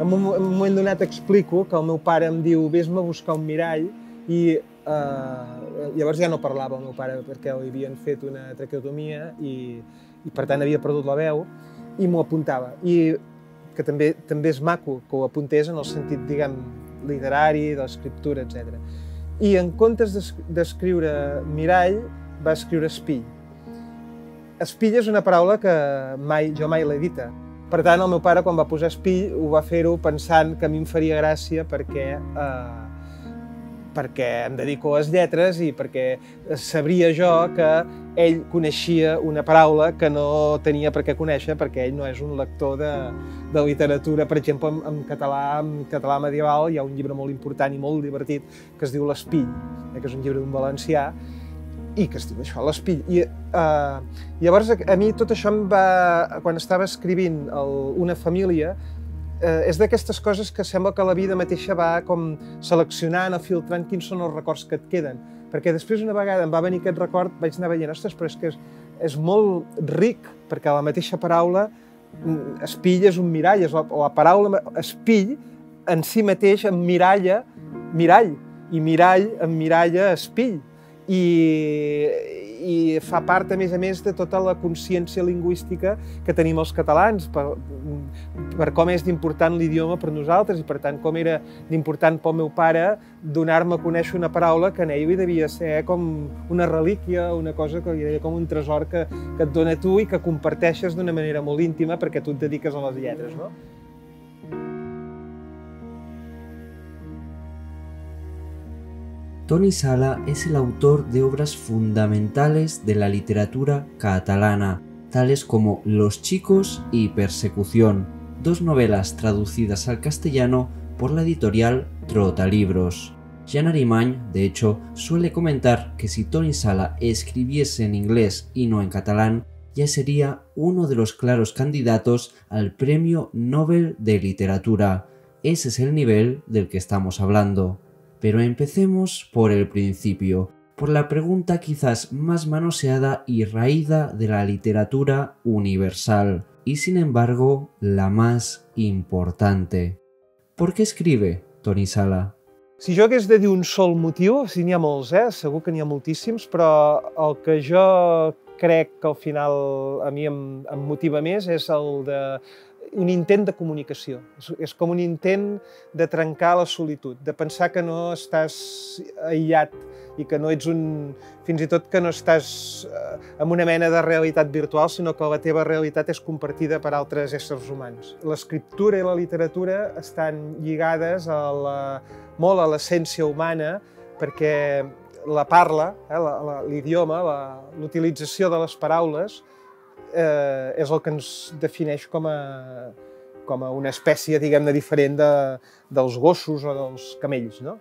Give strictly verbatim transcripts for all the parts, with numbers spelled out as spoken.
en un, en un moment donat explico que el meu pare em diu vés-me a buscar un mirall i eh, llavors ja no parlava el meu pare perquè li havien fet una traqueotomia i, i per tant havia perdut la veu i m'ho apuntava. I que també, també és maco que ho apuntés en el sentit, diguem, literari, de l'escriptura, etcètera. I en comptes d'escriure mirall, va escriure espill. Espill és una paraula que mai, jo mai l'he dita. Per tant, el meu pare, quan va posar espill, ho va fer-ho pensant que a mi em faria gràcia perquè, eh, perquè em dedico a les lletres i perquè sabria jo que ell coneixia una paraula que no tenia per què conèixer perquè ell no és un lector de, de literatura. Per exemple, en, en, català, en català medieval hi ha un llibre molt important i molt divertit que es diu L'Espill, eh, que és un llibre d'un valencià, i que es diu això, L'Espill. I eh, llavors a mi tot això em va, quan estava escrivint el, Una família, eh, és d'aquestes coses que sembla que la vida mateixa va com seleccionant o filtrant quins són els records que et queden. Perquè després una vegada em va venir aquest record, vaig anar veient, ostres, però és que és, és molt ric, perquè la mateixa paraula, espill és un mirall, és la, la paraula espill en si mateix emmiralla mirall, i mirall emmiralla espill. I, i fa part, a més a més, de tota la consciència lingüística que tenim els catalans, per, per com és d'important l'idioma per nosaltres i, per tant, com era d'important pel meu pare donar-me a conèixer una paraula que en ell devia ser com una relíquia, una cosa que hi havia com un tresor que, que et dona tu i que comparteixes d'una manera molt íntima perquè tu et dediques a les lletres, no? Toni Sala es el autor de obras fundamentales de la literatura catalana, tales como Los chicos y Persecución, dos novelas traducidas al castellano por la editorial Trotalibros. Jean Arimany, de hecho, suele comentar que si Toni Sala escribiese en inglés y no en catalán, ya sería uno de los claros candidatos al Premio Nobel de Literatura. Ese es el nivel del que estamos hablando. Pero empecemos por el principio, por la pregunta quizás más manoseada y raída de la literatura universal, y sin embargo la más importante. ¿Por qué escribe Toni Sala? Si jo hagués de dir un sol motiu, si n'hi ha molts, eh? Segur que n'hi ha moltíssims, però el que jo crec que al final a mi em, em motiva més és el de un intent de comunicació. És, és com un intent de trencar la solitud, de pensar que no estàs aïllat i que no ets un... fins i tot que no estàs eh, en una mena de realitat virtual, sinó que la teva realitat és compartida per altres éssers humans. L'escriptura i la literatura estan lligades a la, molt a l'essència humana perquè la parla, eh, l'idioma, l'utilització de les paraules, Eh, és el que ens defineix com a, com a una espècie, diguem-ne, diferent de, dels gossos o dels camells, no?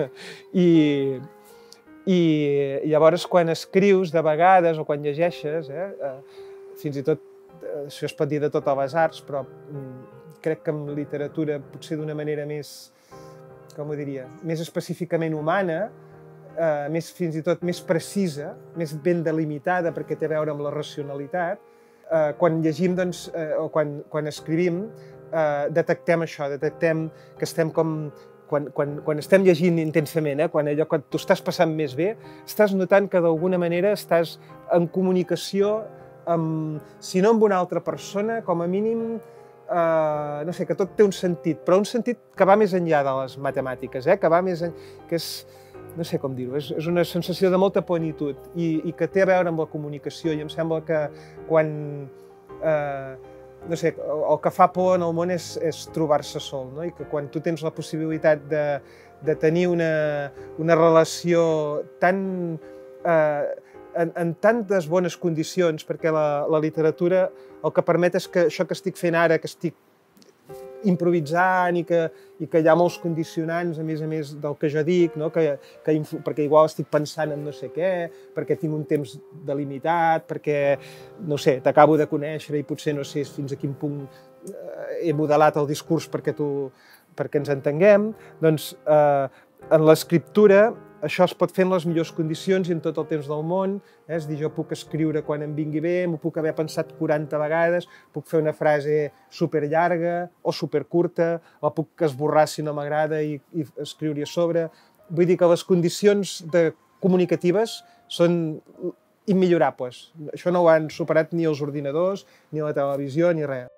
I, I llavors, quan escrius, de vegades, o quan llegeixes, eh, eh, fins i tot, eh, això es pot dir de totes les arts, però mm, crec que en literatura, potser d'una manera més, com ho diria, més específicament humana, eh, més, fins i tot més precisa, més ben delimitada, perquè té a veure amb la racionalitat, Eh, quan llegim, doncs, eh, o quan, quan escrivim, eh, detectem això, detectem que estem com... Quan, quan, quan estem llegint intensament, eh, quan allò que t'ho estàs passant més bé, estàs notant que d'alguna manera estàs en comunicació amb, si no amb una altra persona, com a mínim, eh, no sé, que tot té un sentit, però un sentit que va més enllà de les matemàtiques, eh, que va més enllà, que és, no sé com dir-ho, és, és una sensació de molta plenitud i, i que té a veure amb la comunicació, i em sembla que quan, eh, no sé, el, el que fa por en el món és, és trobar-se sol, no? I que quan tu tens la possibilitat de, de tenir una, una relació tan, eh, en, en tantes bones condicions, perquè la, la literatura el que permet és que això que estic fent ara, que estic improvisant i que, i que hi ha molts condicionants, a més a més del que jo dic, no? que, que, perquè igual estic pensant en no sé què, perquè tinc un temps delimitat, perquè, no sé, t'acabo de conèixer i potser no sé fins a quin punt he modelat el discurs perquè, tu, perquè ens entenguem, doncs eh, en l'escriptura això es pot fer en les millors condicions i en tot el temps del món, eh? És a dir, jo puc escriure quan em vingui bé, m'ho puc haver pensat quaranta vegades, puc fer una frase superllarga o supercurta, la puc esborrar si no m'agrada i, i escriure-hi a sobre. Vull dir que les condicions de comunicatives són immillorables. Això no ho han superat ni els ordinadors, ni la televisió, ni res.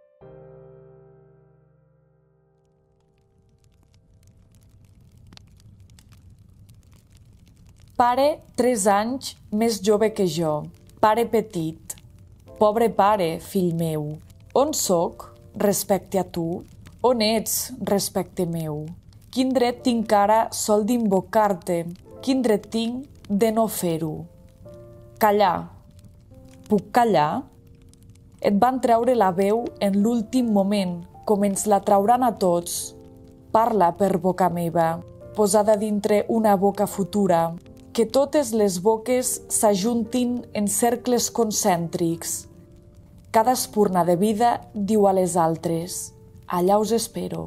Pare, tres anys, més jove que jo. Pare petit. Pobre pare, fill meu. On soc, respecte a tu? On ets, respecte meu? Quin dret tinc ara sol d'invocar-te? Quin dret tinc de no fer-ho? Callar. Puc callar? Et van treure la veu en l'últim moment, com ens la trauran a tots. Parla per boca meva, posada dintre una boca futura, que totes les boques s'ajuntin en cercles concèntrics. Cada espurna de vida diu a les altres, allà us espero.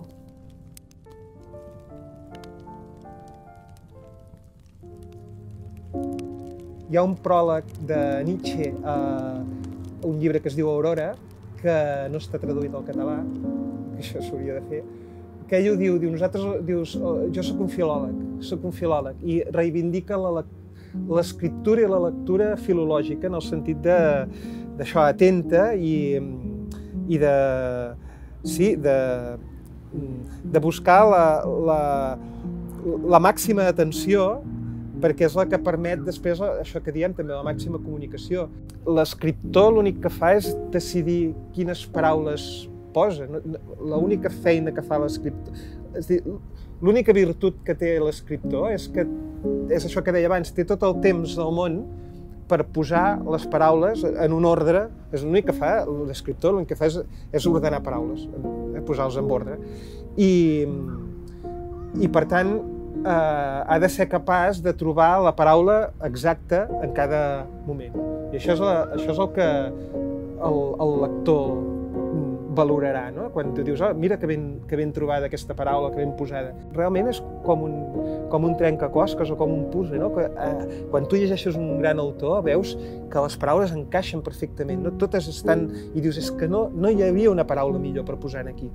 Hi ha un pròleg de Nietzsche a un llibre que es diu Aurora, que no està traduït al català, que això s'hauria de fer, que ell ho diu, diu, nosaltres, dius, jo sóc un filòleg, sóc un filòleg, i reivindica l'escriptura i la lectura filològica en el sentit d'això, atenta i, i de, sí, de, de buscar la, la, la màxima atenció, perquè és la que permet després, això que diem també, la màxima comunicació. L'escriptor l'únic que fa és decidir quines paraules posa. L'única feina que fa l'escriptor, és dir, l'única virtut que té l'escriptor és que, és això que deia abans, té tot el temps del món per posar les paraules en un ordre. És l'únic que fa l'escriptor, l'únic que fa és, és ordenar paraules, posar-les en ordre. I, i per tant, eh, ha de ser capaç de trobar la paraula exacta en cada moment. I això és, la, això és el que el, el lector valorarà, no? Quan tu dius, oh, mira que ben, que ben trobada aquesta paraula, que ben posada. Realment és com un, com un trencaclosques o com un puzzle, no? Que, eh, quan tu llegeixes un gran autor, veus que les paraules encaixen perfectament, no? Totes estan... I dius, és que no, no hi havia una paraula millor per posar aquí.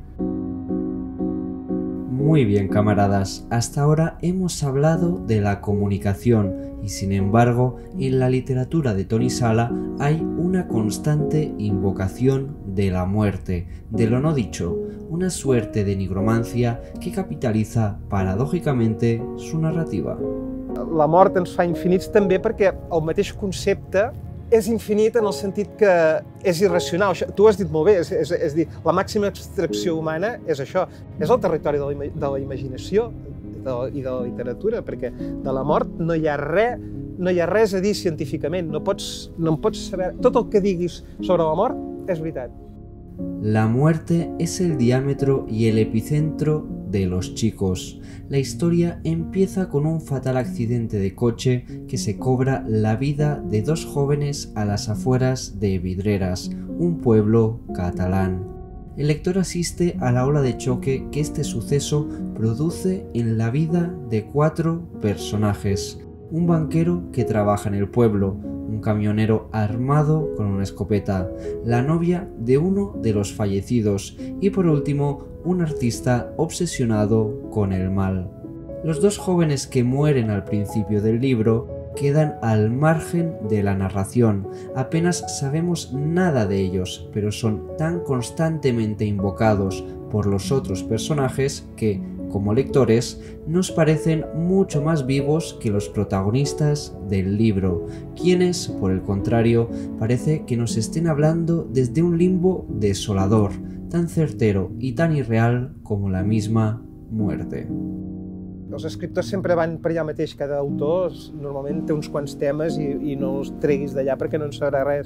Muy bien, camaradas, hasta ahora hemos hablado de la comunicación y sin embargo, en la literatura de Toni Sala hay una constante invocación de la muerte, de lo no dicho, una suerte de nigromancia que capitaliza paradòjicamente su narrativa. La mort ens fa infinits també perquè el mateix concepte és infinit en el sentit que és irracional. Tu ho has dit molt bé, és, és, és dir, la màxima abstracció humana és això, és el territori de la, de la imaginació de, i de la literatura, perquè de la mort no hi ha res, no hi ha res a dir científicament, no pots, no en pots saber, tot el que diguis sobre la mort és veritat. La muerte es el diámetro y el epicentro de Los chicos. La historia empieza con un fatal accidente de coche que se cobra la vida de dos jóvenes a las afueras de Vidreras, un pueblo catalán. El lector asiste a la ola de choque que este suceso produce en la vida de cuatro personajes. Un banquero que trabaja en el pueblo, un camionero armado con una escopeta, la novia de uno de los fallecidos y por último un artista obsesionado con el mal. Los dos jóvenes que mueren al principio del libro quedan al margen de la narración, apenas sabemos nada de ellos, pero son tan constantemente invocados por los otros personajes que, como lectores, nos parecen mucho más vivos que los protagonistas del libro, quienes, por el contrario, parece que nos estén hablando desde un limbo desolador, tan certero y tan irreal como la misma muerte. Els escriptors sempre van per allà mateix, cada autor normalment té uns quants temes i, i no els treguis d'allà perquè no en sabrà res.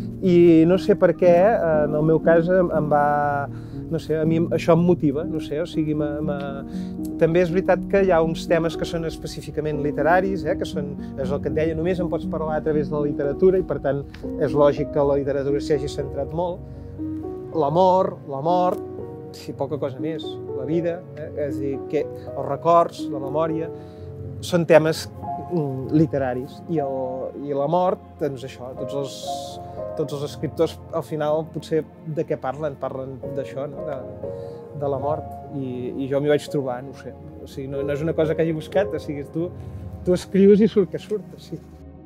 I no sé per què, en el meu cas em va... No sé, a mi això em motiva, no sé, o sigui, me, me... també és veritat que hi ha uns temes que són específicament literaris, eh, que són, és el que et deia, només en pots parlar a través de la literatura i per tant és lògic que la literatura s'hi hagi centrat molt. L'amor, la mort, i poca cosa més, la vida, eh? És a dir, que els records, la memòria, són temes literaris. I, el, i la mort, doncs això, tots els, tots els escriptors al final potser de què parlen? Parlen d'això, no? de, de la mort. I, i jo m'hi vaig trobar, no ho sé. O sigui, no, no és una cosa que hagi buscat, o sigui, tu, tu escrius i surt que surt, sí.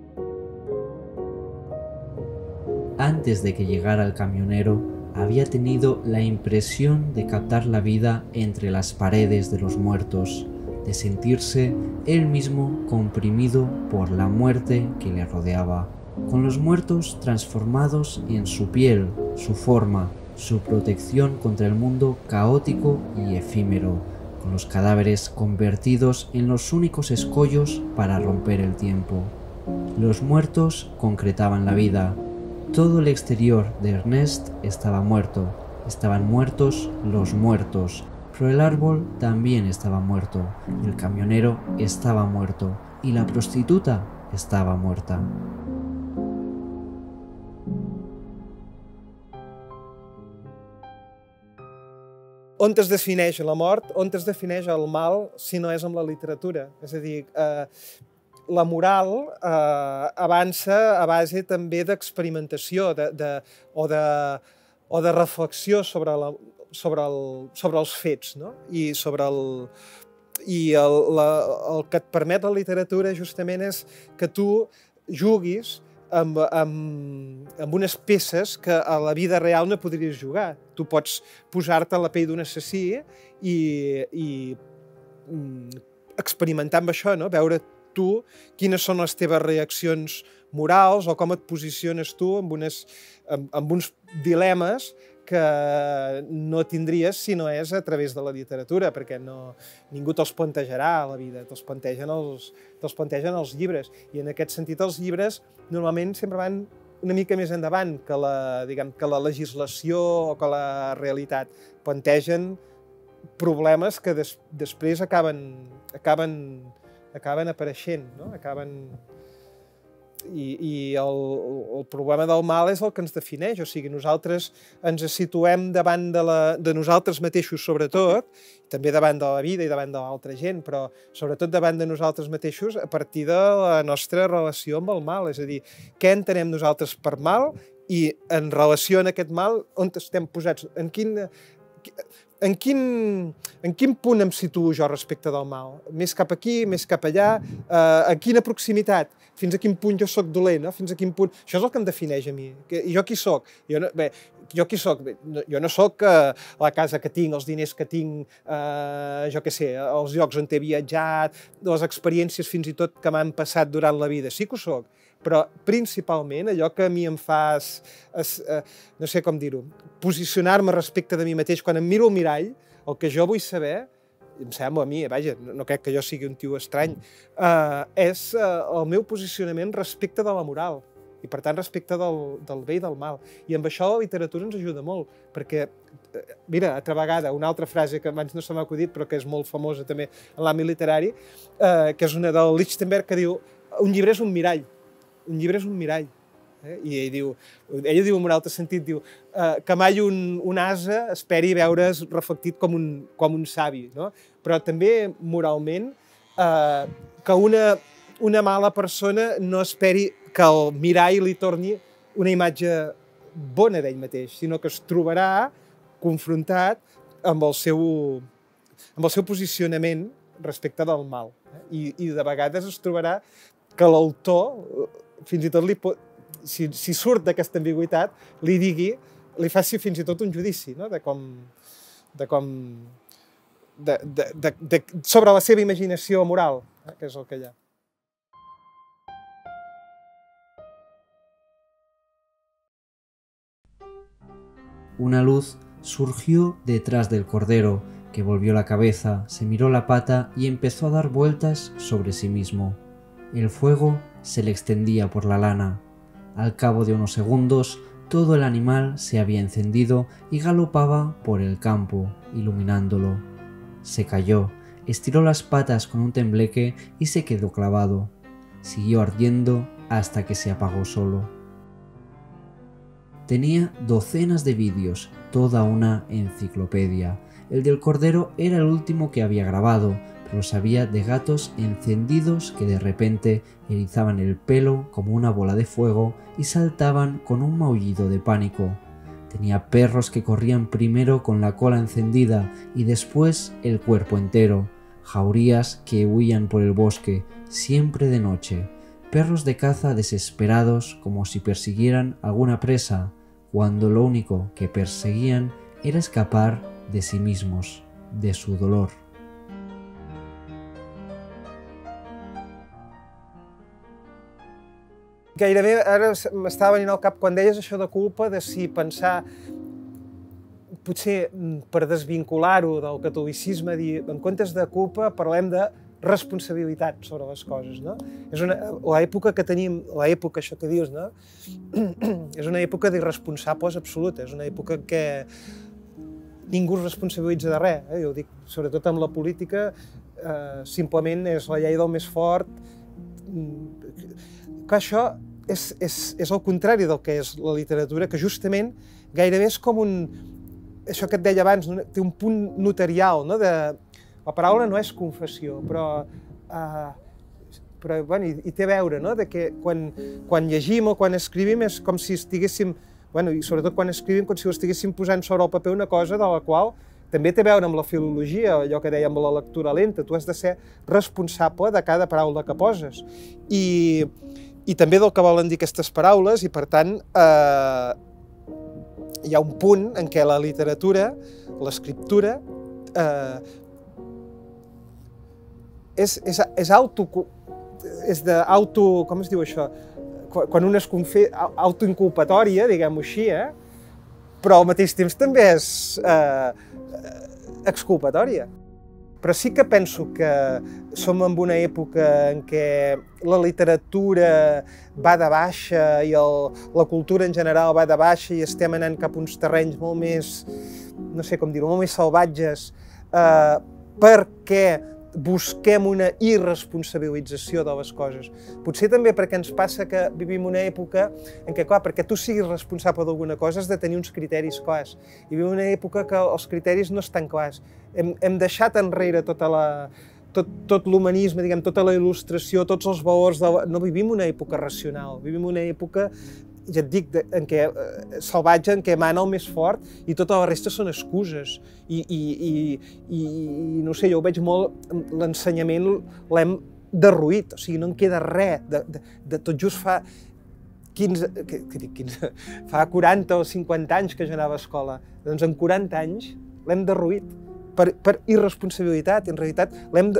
Antes de que llegara el camionero, había tenido la impresión de captar la vida entre las paredes de los muertos, de sentirse él mismo comprimido por la muerte que le rodeaba, con los muertos transformados en su piel, su forma, su protección contra el mundo caótico y efímero, con los cadáveres convertidos en los únicos escollos para romper el tiempo. Los muertos concretaban la vida. Todo el exterior de Ernest estaba muerto, estaban muertos los muertos, pero el árbol también estaba muerto, el camionero estaba muerto y la prostituta estaba muerta. On es defineix la mort, on es defineix el mal, si no és amb la literatura? És a dir, eh, la moral eh, avança a base també d'experimentació de, de, o, de, o de reflexió sobre, la, sobre, el, sobre els fets, no? I, sobre el, i el, la, el que et permet la literatura justament és que tu juguis amb, amb, amb unes peces que a la vida real no podries jugar. Tu pots posar-te a la pell d'un assassí i, i experimentar amb això, no? Veure tu quines són les teves reaccions morals o com et posiciones tu amb, unes, amb, amb uns dilemes que no tindries si no és a través de la literatura, perquè no, ningú te'ls plantejarà a la vida, te'ls plantegen, els, te'ls plantegen els llibres. I en aquest sentit els llibres normalment sempre van una mica més endavant que la, diguem, que la legislació o que la realitat. Plantegen problemes que des, després acaben, acaben, acaben apareixent, no? Acaben... I, i el, el problema del mal és el que ens defineix, o sigui, nosaltres ens situem davant de, la, de nosaltres mateixos sobretot, també davant de la vida i davant de l'altra gent, però sobretot davant de nosaltres mateixos a partir de la nostra relació amb el mal, és a dir, què entenem nosaltres per mal i en relació a aquest mal on estem posats, en quin... En quin, en quin punt em situo jo respecte del mal? Més cap aquí, més cap allà? Eh, a quina proximitat? Fins a quin punt jo sóc dolent? No? Fins a quin punt... Això és el que em defineix a mi. I jo qui sóc? Jo no, bé, jo qui sóc? Bé, jo no sóc eh, la casa que tinc, els diners que tinc, eh, jo què sé, els llocs on he viatjat, les experiències fins i tot que m'han passat durant la vida. Sí que ho sóc. Però principalment allò que a mi em fa, es, es, eh, no sé com dir-ho, posicionar-me respecte de mi mateix. Quan em miro al mirall, el que jo vull saber, em sembla a mi, vaja, no crec que jo sigui un tio estrany, eh, és eh, el meu posicionament respecte de la moral i, per tant, respecte del, del bé i del mal. I amb això la literatura ens ajuda molt, perquè, eh, mira, altra vegada, una altra frase que abans no se m'ha acudit, però que és molt famosa també en l'àmbit literari, eh, que és una del Lichtenberg, que diu un llibre és un mirall. Un llibre és un mirall. Eh? I ell diu, ella diu en un altre sentit, diu eh, que mai un, un ase esperi veure's reflectit com un, com un savi, no? Però també moralment eh, que una, una mala persona no esperi que el mirall li torni una imatge bona d'ell mateix, sinó que es trobarà confrontat amb el seu, amb el seu posicionament respecte del mal. Eh? I, I de vegades es trobarà que l'autor fins i tot li pot, si, si surt d'aquesta ambigüitat, li digui, li faci fins i tot un judici, no? de com, de com, de, de, de, de, sobre la seva imaginació moral, eh? Que és el que hi ha. Una luz surgió detrás del cordero, que volvió la cabeza, se miró la pata y empezó a dar vueltas sobre sí mismo. El fuego se le extendía por la lana. Al cabo de unos segundos, todo el animal se había encendido y galopaba por el campo, iluminándolo. Se cayó, estiró las patas con un tembleque y se quedó clavado. Siguió ardiendo hasta que se apagó solo. Tenía docenas de vídeos, toda una enciclopedia. El del cordero era el último que había grabado, los había de gatos encendidos que de repente erizaban el pelo como una bola de fuego y saltaban con un maullido de pánico. Tenía perros que corrían primero con la cola encendida y después el cuerpo entero, jaurías que huían por el bosque, siempre de noche, perros de caza desesperados como si persiguieran alguna presa, cuando lo único que perseguían era escapar de sí mismos, de su dolor. Gairebé ara m'estava venint al cap, quan deies això de culpa, de si pensar, potser per desvincular-ho del catolicisme, dir, en comptes de culpa parlem de responsabilitat sobre les coses, no? És una, l'època que tenim, l'època, això que dius, no? És una època d'irresponsables absoluta, és una època en què ningú es responsabilitza de res, eh? Jo ho dic, sobretot amb la política, eh, simplement és la llei del més fort. Que això és, és, és el contrari del que és la literatura, que justament gairebé és com un... Això que et deia abans, té un punt notarial, no? De, la paraula no és confessió, però, uh, però bueno, i, i té a veure, no? De que quan, quan llegim o quan escrivim és com si estiguéssim, bueno, i sobretot quan escrivim, com si ho estiguéssim posant sobre el paper una cosa de la qual també té a veure amb la filologia, allò que dèiem la lectura lenta. Tu has de ser responsable de cada paraula que poses. I, i també del que volen dir aquestes paraules, i per tant eh, hi ha un punt en què la literatura, l'escriptura, eh, és, és, és auto... és d'auto... com es diu això? Quan una es confe... autoinculpatòria, diguem-ho així, eh? Però al mateix temps també és eh, exculpatòria. Però sí que penso que som en una època en què la literatura va de baixa i el, la cultura en general va de baixa i estem anant cap a uns terrenys molt més, no sé com dir-ho, molt més salvatges, eh, perquè busquem una irresponsabilització de les coses. Potser també perquè ens passa que vivim una època en què, clar, perquè tu siguis responsable d'alguna cosa has de tenir uns criteris clars. I vivim una època que els criteris no estan clars. Hem, hem deixat enrere tota la, tot, tot l'humanisme, diguem, tota la il·lustració, tots els valors de la... No vivim una època racional, vivim una època, ja et dic, de, en què, eh, salvatge, en què mana el més fort i tota la resta són excuses. I, i, i, i, i no sé, jo ho veig molt, l'ensenyament l'hem derruït, o sigui, no en queda res, de, de, de tot just fa quinze, que, que dic quinze, fa quaranta o cinquanta anys que jo anava a escola. Doncs en quaranta anys l'hem derruït per, per irresponsabilitat, en realitat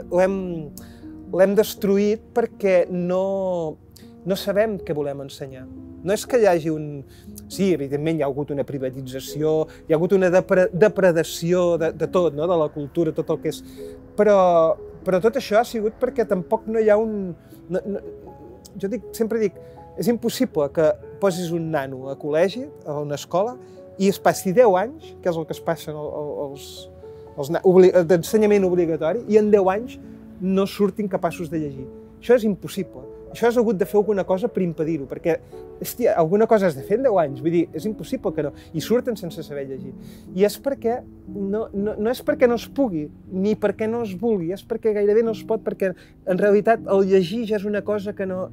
l'hem destruït perquè no, no sabem què volem ensenyar. No és que hi hagi un... Sí, evidentment hi ha hagut una privatització, hi ha hagut una depre... depredació de, de tot, no? De la cultura, tot el que és... Però, però tot això ha sigut perquè tampoc no hi ha un... No, no... Jo dic, sempre dic, és impossible que posis un nano a col·legi, a una escola, i es passi deu anys, que és el que es passa als, als obli... d'ensenyament obligatori, i en deu anys no surtin capaços de llegir. Això és impossible. Això has hagut de fer alguna cosa per impedir-ho, perquè, hòstia, alguna cosa has de fer en deu anys, vull dir, és impossible que no, i surten sense saber llegir. I és perquè, no, no, no és perquè no es pugui, ni perquè no es vulgui, és perquè gairebé no es pot, perquè en realitat el llegir ja és una cosa que no...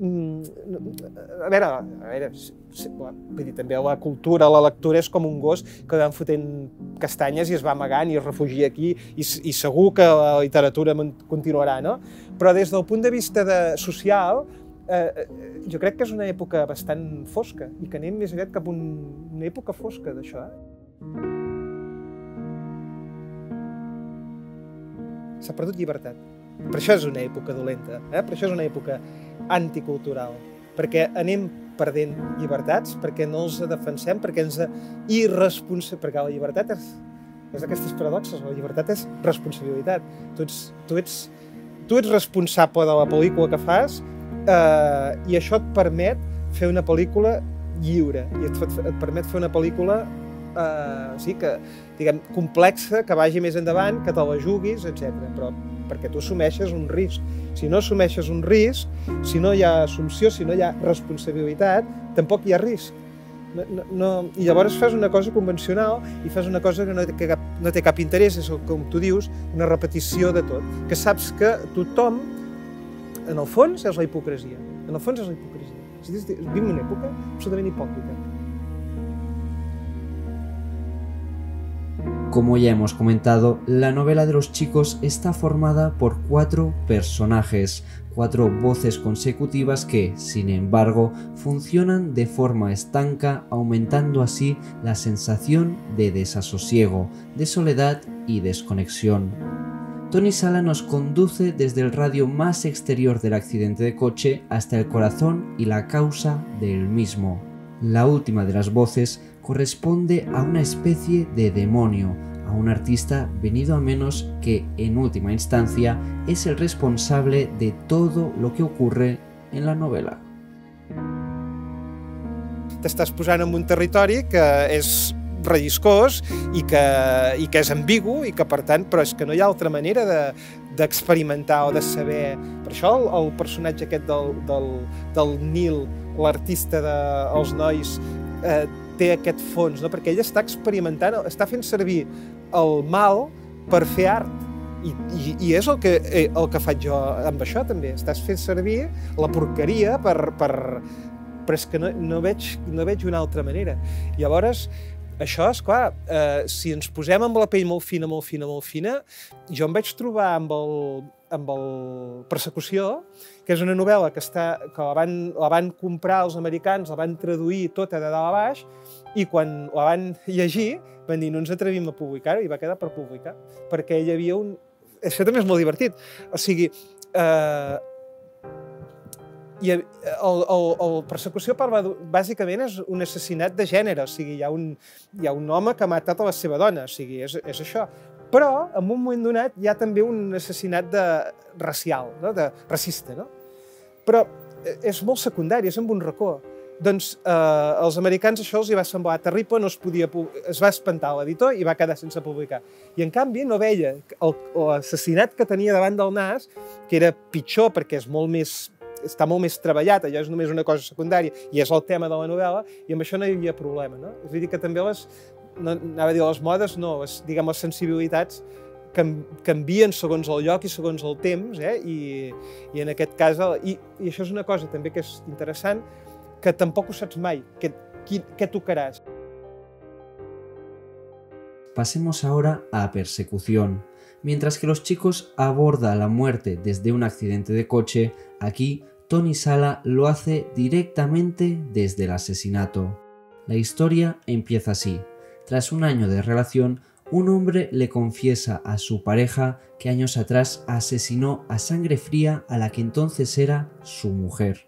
A veure, a veure, vull dir, també la cultura, la lectura és com un gos que van fotent castanyes i es va amagant i es refugia aquí i, i segur que la literatura continuarà, no? Però des del punt de vista de social, eh, jo crec que és una època bastant fosca i que anem més aviat cap a un, una època fosca d'això. Eh? S'ha perdut llibertat. Per això és una època dolenta, eh? Per això és una època anticultural, perquè anem perdent llibertats, perquè no els defensem, perquè ens irresponsabilitzem, perquè la llibertat és, és d'aquestes paradoxes, la llibertat és responsabilitat. Tu ets, tu ets, tu ets responsable de la pel·lícula que fas eh, i això et permet fer una pel·lícula lliure, i et, et permet fer una pel·lícula eh, sí, que, diguem, complexa, que vagi més endavant, que te la juguis, etcètera. Però perquè tu assumeixes un risc. Si no assumeixes un risc, si no hi ha assumpció, si no hi ha responsabilitat, tampoc hi ha risc. No, no, no. I llavors fas una cosa convencional i fas una cosa que no té cap, no té cap interès, és com tu dius, una repetició de tot, que saps que tothom, en el fons, és la hipocresia. En el fons és la hipocresia. Vivim una època absolutament hipòcrita. Como ya hemos comentado, la novela de los chicos está formada por cuatro personajes, cuatro voces consecutivas que, sin embargo, funcionan de forma estanca, aumentando así la sensación de desasosiego, de soledad y desconexión. Tony Sala nos conduce desde el radio más exterior del accidente de coche hasta el corazón y la causa del mismo. La última de las voces corresponde a una especie de demonio, a un artista venido a menos que, en última instancia, es el responsable de todo lo que ocurre en la novela. T'estàs posant en un territori que és relliscós i que, i que és ambigu i que, per tant, però és que no hi ha altra manera de, d'experimentar o de saber. Per això el, el personatge aquest del, del, del Nil, l'artista dels nois, eh, té aquest fons, no? Perquè ell està experimentant, està fent servir el mal per fer art. I, i, i és el que, el que faig jo amb això, també. Estàs fent servir la porqueria per... per però és que no, no, veig, no veig una altra manera. Llavors, això, esclar, eh, si ens posem amb la pell molt fina, molt fina, molt fina, jo em vaig trobar amb el, amb el Persecució, que és una novel·la que, està, que la, van, la van comprar els americans, la van traduir tota de dalt a baix, i quan la van llegir van dir no ens atrevim a publicar-ho, i va quedar per publicar, perquè hi havia un... Això també és molt divertit. O sigui, eh, i el, el, el Persecució parla, bàsicament, és un assassinat de gènere, o sigui, hi ha un, hi ha un home que ha matat a la seva dona, o sigui, és, és això. Però, en un moment donat, hi ha també un assassinat de, racial, no? De, racista, no? Però és molt secundari, és amb un racó. Doncs eh, als americans això els hi va semblar terrible, no es podia, es va espantar l'editor i va quedar sense publicar. I en canvi no veia l'assassinat que tenia davant del nas, que era pitjor perquè és molt més, està molt més treballat, allò és només una cosa secundària i és el tema de la novel·la, i amb això no hi havia problema, no? És a dir, que també les, no, anava a dir les modes, no, les, diguem, les sensibilitats canvien segons el lloc i segons el temps, eh? I, i en aquest cas, i, i això és una cosa també que és interessant, que tampoc ho saps mai, què, què tocaràs. Pasemos ahora a Persecución. Mientras que Los chicos aborda la muerte desde un accidente de coche, aquí Tony Sala lo hace directamente desde el asesinato. La historia empieza así. Tras un año de relación, un hombre le confiesa a su pareja que años atrás asesinó a sangre fría a la que entonces era su mujer.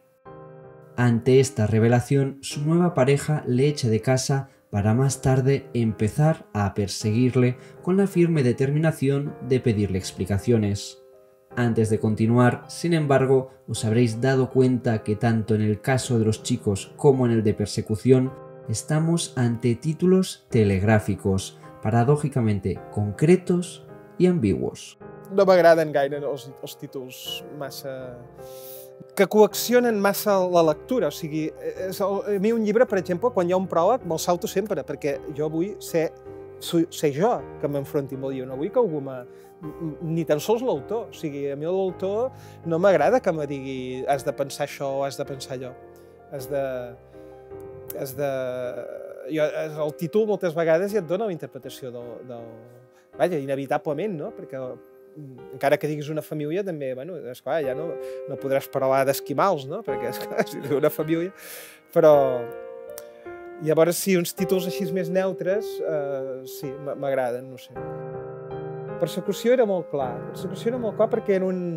Ante esta revelación, su nueva pareja le echa de casa para más tarde empezar a perseguirle con la firme determinación de pedirle explicaciones. Antes de continuar, sin embargo, os habréis dado cuenta que tanto en el caso de Los chicos como en el de Persecución, estamos ante títulos telegráficos, paradògicamente concretos i ambiguos. No m'agraden gaire els, els títols massa... que coaccionen massa la lectura. O sigui, és el, a mi un llibre, per exemple, quan hi ha un pròleg, me'l salto sempre, perquè jo vull ser, ser jo que m'enfronti amb el llibre. No vull que algú me... ni tan sols l'autor. O sigui, a mi l'autor no m'agrada que me digui has de pensar això o has de pensar allò. Has de... Has de... Jo, el títol moltes vegades ja et dona la interpretació del... del... Vaja, inevitablement, no? Perquè encara que diguis una família, també, bueno, esclar, ja no, no podràs parlar d'esquimals, no? Perquè, esclar, si diu una família... Però... Llavors, sí, uns títols així més neutres, eh, sí, m'agraden, no sé. Persecució era molt clar. Persecució era molt clar perquè era un...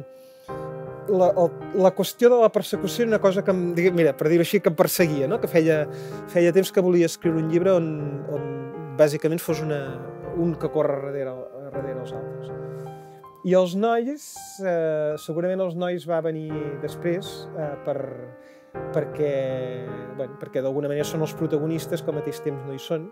La, el, la qüestió de la persecució era una cosa que, em, mira, per dir-ho així, que em perseguia, no? Que feia, feia temps que volia escriure un llibre on, on bàsicament fos una, un que corre darrere, darrere els altres. I els nois, eh, segurament els nois va venir després eh, per, perquè, bueno, perquè d'alguna manera són els protagonistes que al mateix temps no hi són.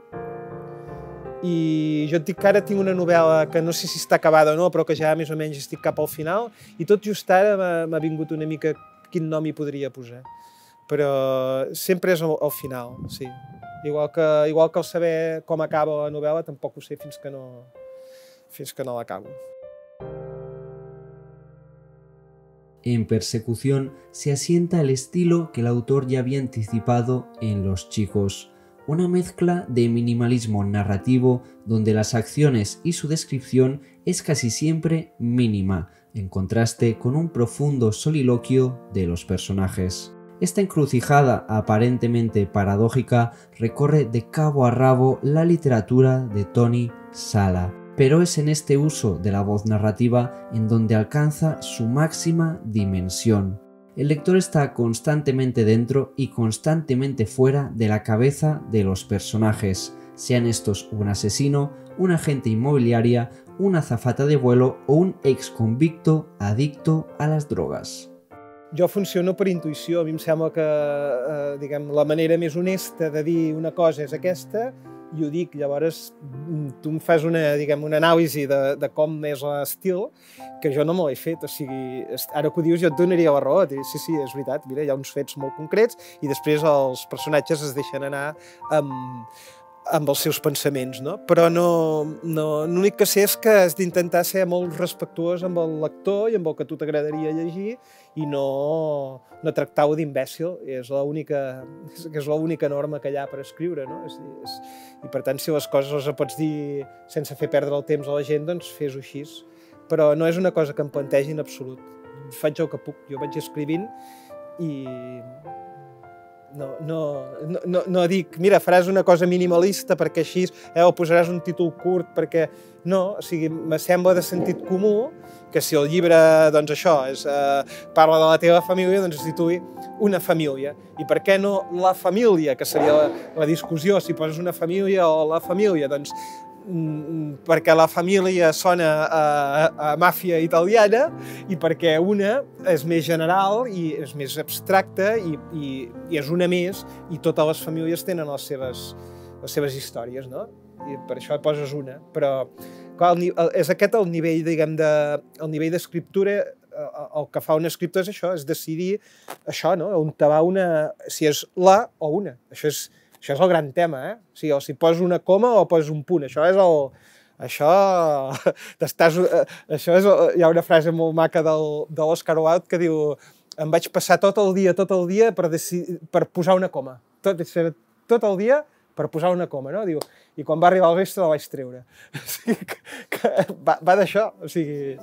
I jo et dic que ara tinc una novel·la que no sé si està acabada o no, però que ja més o menys estic cap al final, i tot just ara m'ha vingut una mica quin nom hi podria posar. Però sempre és al, al final, sí. Igual que, igual que el saber com acaba la novel·la, tampoc ho sé fins que no, fins que no l'acabo. En Persecución se asienta el estilo que el autor ya había anticipado en Los chicos, una mezcla de minimalismo narrativo donde las acciones y su descripción es casi siempre mínima, en contraste con un profundo soliloquio de los personajes. Esta encrucijada aparentemente paradójica recorre de cabo a rabo la literatura de Toni Sala, pero es en este uso de la voz narrativa en donde alcanza su máxima dimensión. El lector está constantemente dentro y constantemente fuera de la cabeza de los personajes, sean estos un asesino, un agente inmobiliaria, una azafata de vuelo o un ex convicto adicto a las drogas. Jo funciono per intuïció. A mi em sembla que eh, diguem, la manera més honesta de dir una cosa és aquesta, i ho dic. Llavors, tu em fas una, diguem, una anàlisi de, de com és l'estil, que jo no me l'he fet. O sigui, ara que ho dius, jo et donaria la raó. Et dic, sí, sí, és veritat, mira, hi ha uns fets molt concrets i després els personatges es deixen anar amb, amb els seus pensaments, no? Però no, no, l'únic que sé és que has d'intentar ser molt respectuós amb el lector i amb el que a tu t'agradaria llegir i no, no tractar-ho d'imbècil. És l'única és l'única norma que hi ha per escriure, no? És, és, I per tant, si les coses les pots dir sense fer perdre el temps a la gent, doncs fes-ho així. Però no és una cosa que em plantegi en absolut. Faig el que puc. Jo vaig escrivint i no, no, no, no dic, mira, faràs una cosa minimalista perquè així eh, o posaràs un títol curt perquè... No, o sigui, me sembla de sentit comú que si el llibre, doncs això, és, eh, parla de la teva família, doncs es tituli Una família. I per què no la família, que seria la, la discussió, si poses una família o la família? Doncs perquè la família sona a, a màfia italiana i perquè una és més general i és més abstracta i, i, i és una més i totes les famílies tenen les seves, les seves històries, no? I per això poses una. Però, clar, el, el, és aquest el nivell, diguem, de, el nivell d'escriptura. El que fa un escriptor és això, és decidir això, no? On te va una... si és la o una. Això és, això és el gran tema, eh? O sigui, o si poses una coma o poses un punt. Això és el... Això... T'estàs... Això és... Hi ha una frase molt maca del, de l'Oscar Wilde que diu em vaig passar tot el dia, tot el dia per, decidir, per posar una coma. Tot, tot el dia per posar una coma, no? Diu, i quan va arribar al vespre la vaig treure. O sigui, que, que va, va d'això, o sigui...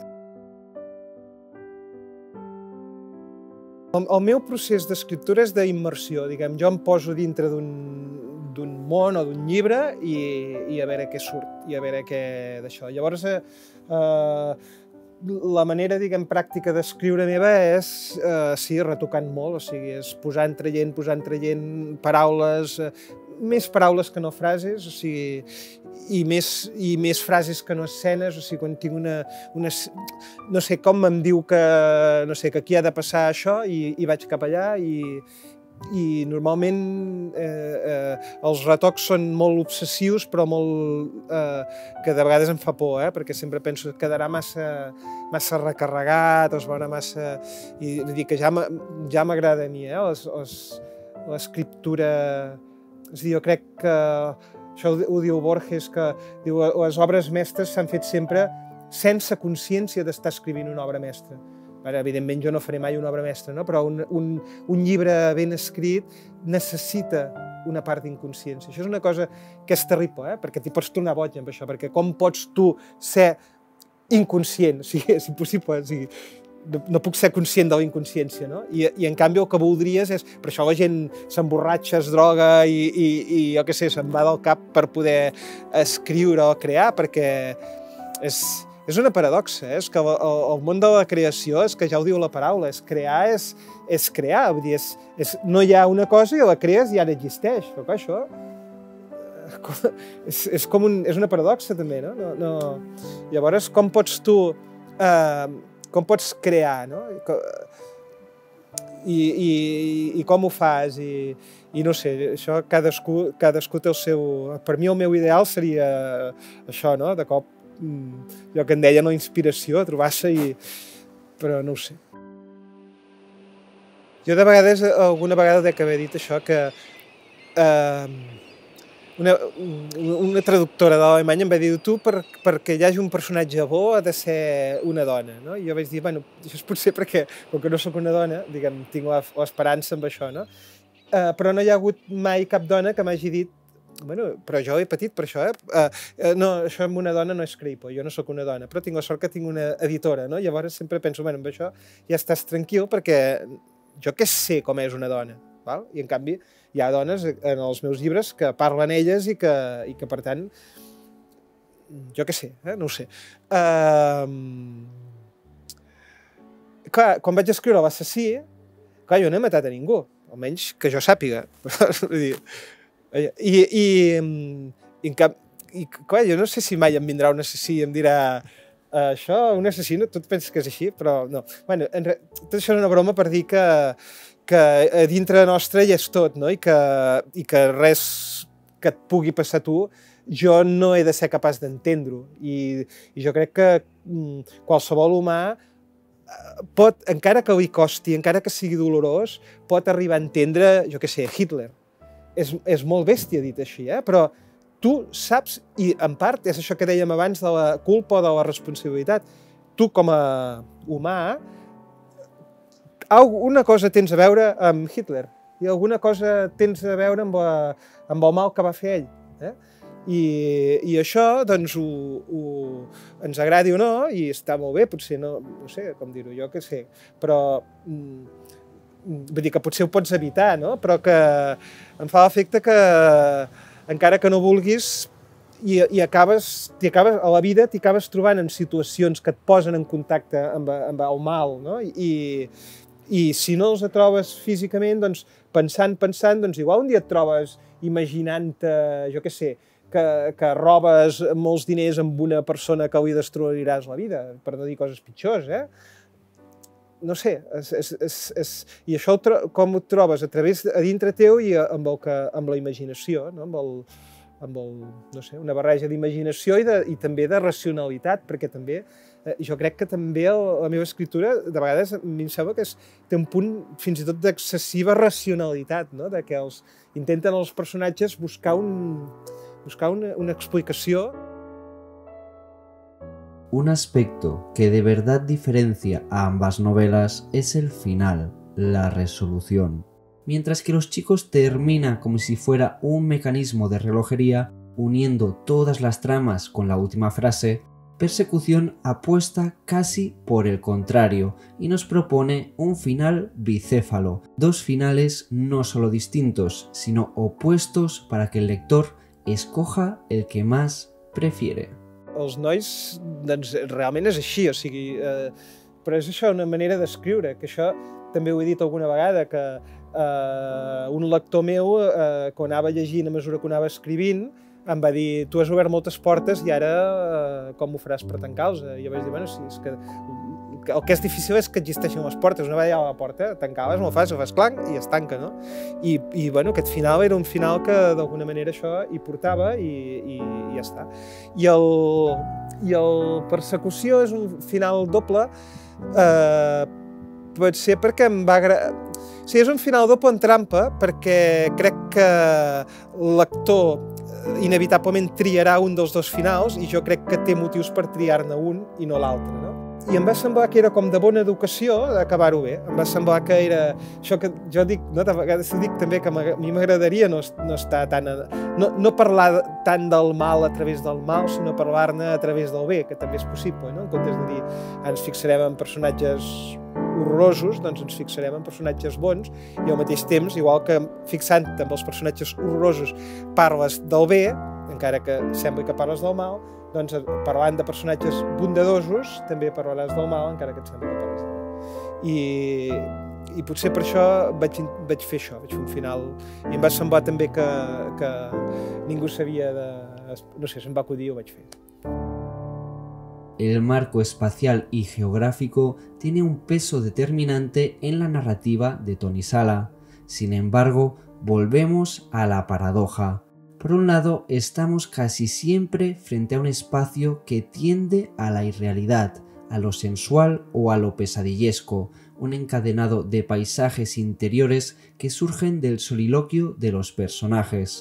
El, el meu procés d'escriptura és d'immersió, diguem. Jo em poso dintre d'un món o d'un llibre i, i a veure què surt, i a veure què d'això. Llavors, eh, eh, la manera, diguem, pràctica d'escriure meva és, eh, sí, retocant molt, o sigui, és posant, traient, posant, traient paraules, eh, més paraules que no frases, o sigui, i més, i més frases que no escenes, o sigui, quan tinc una, una... No sé, com em diu que, no sé, que aquí ha de passar això i, i vaig cap allà i, i normalment eh, eh, els retocs són molt obsessius, però molt... Eh, que de vegades em fa por, eh, perquè sempre penso que quedarà massa, massa recarregat, o es veurà massa... I dic que ja m'agrada a mi, eh, l'escriptura... És a dir, jo crec que, això ho diu Borges, que diu, les obres mestres s'han fet sempre sense consciència d'estar escrivint una obra mestra. Ara, evidentment, jo no faré mai una obra mestra, no? Però un, un, un llibre ben escrit necessita una part d'inconsciència. Això és una cosa que és terrible, eh? Perquè t'hi pots tornar boig amb això, perquè com pots tu ser inconscient? O sigui, és impossible, o sigui, no, no puc ser conscient de la inconsciència, no? I, i en canvi el que voldries és... Per això la gent s'emborratxa, es droga i, i, i jo què sé, se'n va del cap per poder escriure o crear, perquè és, és una paradoxa, eh? És que el, el món de la creació, és que ja ho diu la paraula, és crear és, és crear, vull dir, és, és, no hi ha una cosa i la crees i ara existeix, però clar, això... És, és, com un, és una paradoxa també, no? No, no... Llavors, com pots tu... Eh, com pots crear, no? I, i, i com ho fas, i, i no sé, això cadascú, cadascú té el seu... Per mi el meu ideal seria això, no? De cop, allò que en deien la inspiració, trobar-se i... Però no ho sé. Jo de vegades, alguna vegada dec haver dit això, que eh, una, una traductora de l'alemany em va dir tu per, perquè hi hagi un personatge bo ha de ser una dona, no? I jo vaig dir, bueno, això és potser perquè, com que no sóc una dona, diguem, tinc l'esperança amb això, no? Uh, però no hi ha hagut mai cap dona que m'hagi dit, bueno, però jo he patit per això, eh? Uh, uh, no, això amb una dona no és creïble, jo no sóc una dona, però tinc la sort que tinc una editora, no? Llavors sempre penso, bueno, amb això ja estàs tranquil perquè jo què sé com és una dona, val? I en canvi hi ha dones en els meus llibres que parlen elles i que, i que per tant, jo què sé, eh? No ho sé. Uh, clar, quan vaig escriure l'assassí, clar, jo no he matat a ningú, almenys que jo sàpiga. I, i, i, en cap, i clar, jo no sé si mai em vindrà un assassí i em dirà això, un assassí, no? Tu penses que és així, però no. Bueno, en re... tot això és una broma per dir que, que a dintre nostre hi és tot, no? I que, i que res que et pugui passar a tu jo no he de ser capaç d'entendre-ho. I, I jo crec que qualsevol humà pot, encara que li costi, encara que sigui dolorós, pot arribar a entendre, jo què sé, Hitler. És, és molt bèstia dit així, eh? Però tu saps, i en part és això que dèiem abans de la culpa o de la responsabilitat, tu com a humà, alguna cosa tens a veure amb Hitler i alguna cosa tens a veure amb, la, amb el mal que va fer ell. Eh? I, i això, doncs, ho, ho, ens agradi o no, i està molt bé, potser no, no sé com dir-ho, jo què sé, però vull dir que potser ho pots evitar, no? Però que em fa l'efecte que encara que no vulguis i, i acabes, acabes, a la vida t'hi acabes trobant en situacions que et posen en contacte amb, amb el mal, no? I, i si no els trobes físicament, doncs pensant, pensant, doncs igual un dia et trobes imaginant-te, jo què sé, que, que robes molts diners amb una persona que li destruiràs la vida, per no dir coses pitjors, eh? No sé, és, és, és, és, i això com ho trobes? A través, a dintre teu i amb, el que, amb la imaginació, no? Amb, el, amb el, no sé, una barreja d'imaginació i, de, i també de racionalitat, perquè també, eh, jo crec que també el, la meva escriptura, de vegades, a mi em sembla que és, té un punt fins i tot d'excessiva racionalitat, no? De que els, intenten els personatges buscar, un, buscar una, una explicació. Un aspecto que de verdad diferencia a ambas novelas es el final, la resolución. Mientras que Los chicos termina como si fuera un mecanismo de relojería, uniendo todas las tramas con la última frase, Persecución apuesta casi por el contrario y nos propone un final bicéfalo, dos finales no solo distintos, sino opuestos para que el lector escoja el que más prefiere. Els nois, doncs, realment és així, o sigui, eh, però és això una manera d'escriure, que això també ho he dit alguna vegada, que eh, un lector meu, eh, quan anava llegint a mesura que ho anava escrivint, em va dir, tu has obert moltes portes i ara eh, com ho faràs per tancar-los? I jo vaig dir, bueno, sí, és que el que és difícil és que existeixin les portes. Una vegada hi ha la porta, tancar-la és molt fàcil, fas clanc i es tanca, no? I, i bueno, aquest final era un final que d'alguna manera això hi portava i, i, i ja està. I el, i el Persecució és un final doble, eh, pot ser perquè em va agradar... O sigui, és un final doble en trampa perquè crec que el lector inevitablement triarà un dels dos finals i jo crec que té motius per triar-ne un i no l'altre, no? I em va semblar que era com de bona educació acabar-ho bé. Em va semblar que era... Això que jo dic, no, de vegades dic també que a mi m'agradaria no, no estar tan... No, no parlar tant del mal a través del mal, sinó parlar-ne a través del bé, que també és possible, no? En comptes de dir, ens fixarem en personatges horrorosos, doncs ens fixarem en personatges bons i al mateix temps, igual que fixant-te en els personatges horrorosos parles del bé, encara que sembli que parles del mal, doncs parlant de personatges bondadosos també parlaràs del mal, encara que et sembli que parles del mal. I, i potser per això vaig, vaig fer això, vaig fer un final, i em va semblar també que, que ningú sabia de... No sé, se'm va acudir i ho vaig fer. El marco espacial y geográfico tiene un peso determinante en la narrativa de Toni Sala. Sin embargo, volvemos a la paradoja. Por un lado, estamos casi siempre frente a un espacio que tiende a la irrealidad, a lo sensual o a lo pesadillesco, un encadenado de paisajes interiores que surgen del soliloquio de los personajes.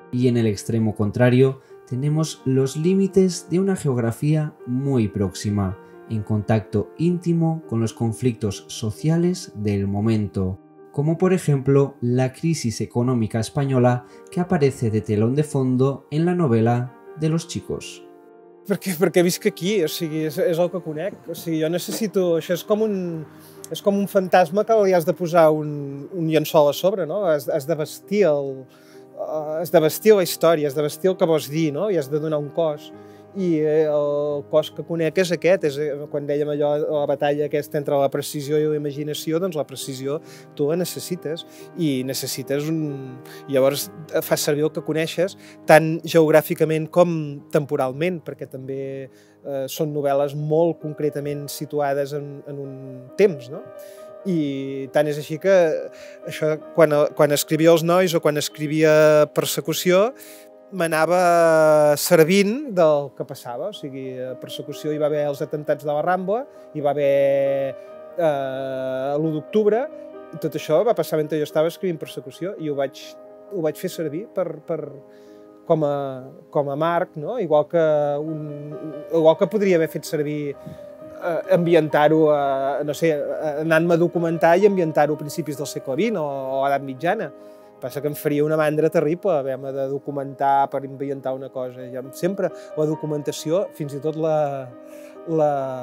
Y en el extremo contrario tenemos los límites de una geografía muy próxima, en contacto íntimo con los conflictos sociales del momento, como por ejemplo la crisis econòmica espanyola que aparece de telón de fondo en la novela de Los chicos. Perquè, perquè visc aquí, o sigui, és, és el que conec. O sigui, jo necessito... Això és com un, és com un fantasma que li has de posar un, un llençol a sobre, no? Has, has de vestir el, has de vestir la història, has de vestir el que vols dir, no? I has de donar un cos. I el cos que conec és aquest, és quan dèiem allò, la batalla aquesta entre la precisió i la imaginació, doncs la precisió tu la necessites i necessites un... I llavors fas servir el que coneixes tant geogràficament com temporalment, perquè també eh, són novel·les molt concretament situades en, en un temps, no? I tant és així que això, quan, quan escrivia Els nois o quan escrivia Persecució, m'anava servint del que passava. O sigui, a Persecució hi va haver els atemptats de la Rambla, hi va haver eh, l'u d'octubre, i tot això va passar mentre jo estava escrivint Persecució i ho vaig, ho vaig fer servir per, per, com, a, com a marc, no? Igual que, un, igual que podria haver fet servir eh, ambientar-ho, eh, no sé, anant-me a documentar i ambientar-ho a principis del segle vint o, o a l'edat mitjana. Passa que em faria una mandra terrible haver-me de documentar per ambientar una cosa. Ja, sempre la documentació, fins i tot la, la,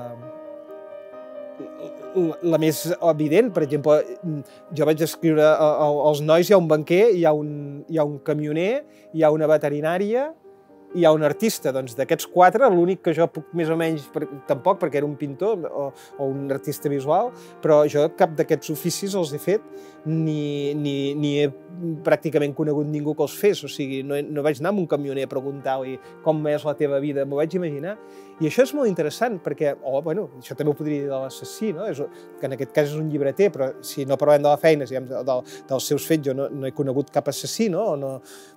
la, la més evident, per exemple, jo vaig escriure als nois, hi ha un banquer, hi ha un, hi ha un camioner, hi ha una veterinària, hi ha un artista. Doncs d'aquests quatre, l'únic que jo puc més o menys, per, tampoc perquè era un pintor o, o un artista visual, però jo cap d'aquests oficis els he fet ni, ni, ni he pràcticament conegut ningú que els fes. O sigui, no, no vaig anar amb un camioner a preguntar-li com és la teva vida, m'ho vaig imaginar. I això és molt interessant perquè, oh, bueno, això també ho podria dir de l'assassí, no? És, que en aquest cas és un llibreter, però si no parlem de la feina, diguem, de, de, dels seus fets, jo no, no he conegut cap assassí, no? O no...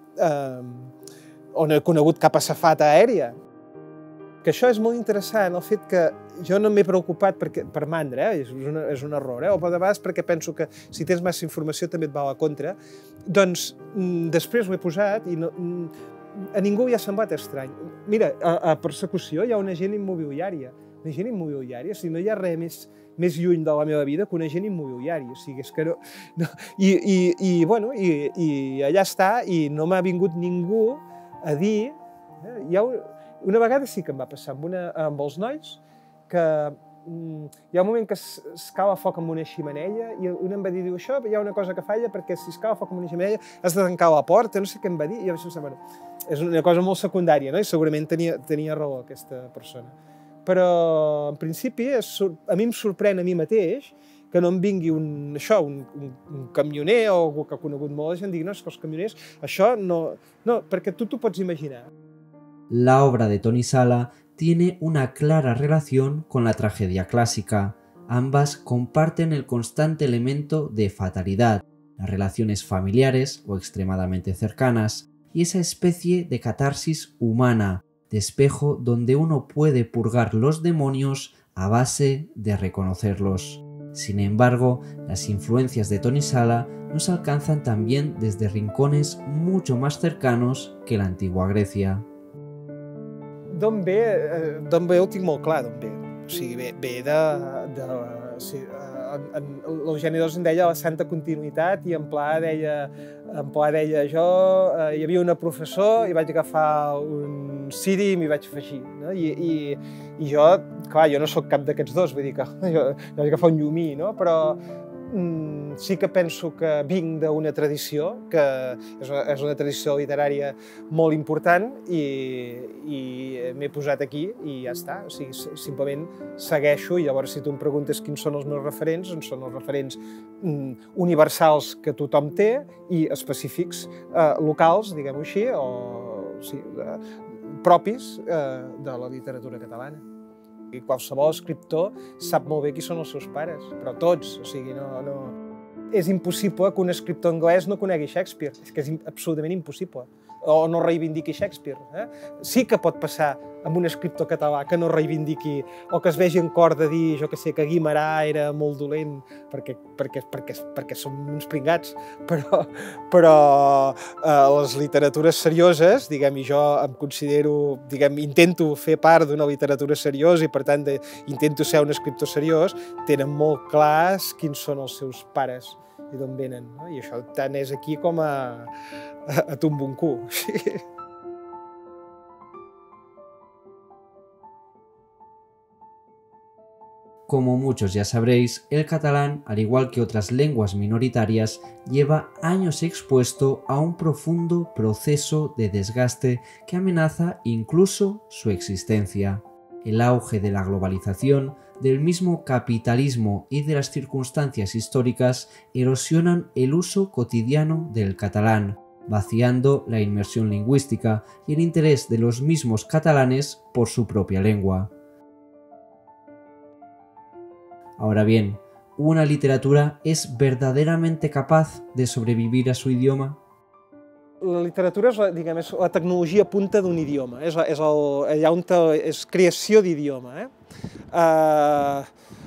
Eh, o no he conegut cap assafata aèria. Que això és molt interessant, el fet que jo no m'he preocupat perquè, per mandra, eh? és, una, és un error, eh? o de vegades perquè penso que si tens massa informació també et va a la contra, doncs després ho he posat i no, a ningú li ha semblat estrany. Mira, a, a Persecució hi ha un agent immobiliària, un agent immobiliària, si no hi ha res més, més lluny de la meva vida que un agent immobiliari, o sigui, és que no... no i, i, i, bueno, i, i allà està, i no m'ha vingut ningú a dir, eh, hi ha, una vegada sí que em va passar amb, una, amb els nois, que mm, hi ha un moment que es, es cala foc amb una ximeneia i un em va dir, diu, això hi ha una cosa que falla perquè si es cala foc amb una ximeneia has de tancar la porta, no sé què em va dir, i jo vaig pensar, bueno, és una cosa molt secundària, no? I segurament tenia, tenia raó aquesta persona. Però, en principi, és, a mi em sorprèn a mi mateix que no em vingui un, això, un, un, un camioner o algú que ha conegut molt de gent, digui, no, és que els camioners, això no... No, perquè tu t'ho pots imaginar. La obra de Toni Sala tiene una clara relación con la tragedia clásica. Ambas comparten el constante elemento de fatalidad, las relaciones familiares o extremadamente cercanas, y esa especie de catarsis humana, de espejo donde uno puede purgar los demonios a base de reconocerlos. Sin embargo, las influencias de Toni Sala nos alcanzan también desde rincones mucho más cercanos que la antigua Grecia. D'on ve, d'on ve ho tinc molt clar, d'on ve. O sigui, ve, ve de... de o sigui, l'Eugeni dos en deia la santa continuïtat i en Pla deia, en Pla deia jo, eh, hi havia una professor i vaig agafar un ciri i m'hi vaig afegir. No? I, i, I jo, clar, jo no sóc cap d'aquests dos, vull dir que jo, jo vaig agafar un llumí, no? Però mm, sí que penso que vinc d'una tradició, que és una, és una tradició literària molt important i, i m'he posat aquí i ja està. O sigui, simplement segueixo i llavors si tu em preguntes quins són els meus referents, doncs són els referents mm, universals que tothom té i específics eh, locals, diguem-ho així, o, o sigui, eh, propis eh, de la literatura catalana. I qualsevol escriptor sap molt bé qui són els seus pares, però tots, o sigui, no... no... És impossible que un escriptor anglès no conegui Shakespeare, és que és absolutament impossible. o no reivindiqui Shakespeare. Eh? Sí que pot passar amb un escriptor català que no reivindiqui, o que es vegi en cor de dir, jo que sé, que Guimarà era molt dolent perquè, perquè, perquè, perquè som uns pringats, però, però eh, les literatures serioses, diguem, i jo em considero, diguem, intento fer part d'una literatura seriosa i per tant de, intento ser un escriptor seriós, tenen molt clars quins són els seus pares i d'on venen, no? I això tant és aquí com a, a, a Tombuncú. Como muchos ya sabréis, el catalán, al igual que otras lenguas minoritarias, lleva años expuesto a un profundo proceso de desgaste que amenaza incluso su existencia. El auge de la globalización, del mismo capitalismo y de las circunstancias históricas erosionan el uso cotidiano del catalán, vaciando la inmersión lingüística y el interés de los mismos catalanes por su propia lengua. Ahora bien, ¿una literatura es verdaderamente capaz de sobrevivir a su idioma? La literatura és, la, diguem, és la tecnologia punta d'un idioma, és, és, el, allà on te, és creació d'idioma. Eh? Uh,